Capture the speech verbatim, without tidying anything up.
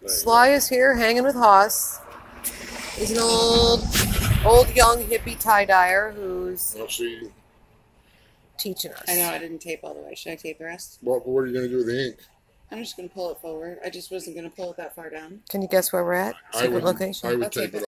Sly is here hanging with Hoss. He's an old, old young hippie tie-dyer who's I'll see. teaching us. I know I didn't tape all the way. Should I tape the rest? What, what are you going to do with the ink? I'm just going to pull it forward. I just wasn't going to pull it that far down. Can you guess where we're at? I Secret would, location? I would I'll tape tape it it